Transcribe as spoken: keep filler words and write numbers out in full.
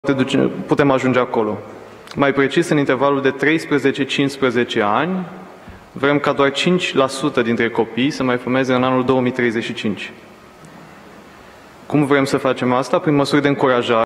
putem ajunge acolo. Mai precis, în intervalul de treisprezece cincisprezece ani, vrem ca doar cinci la sută dintre copii să mai fumeze în anul două mii treizeci și cinci. Cum vrem să facem asta? Prin măsuri de încurajare.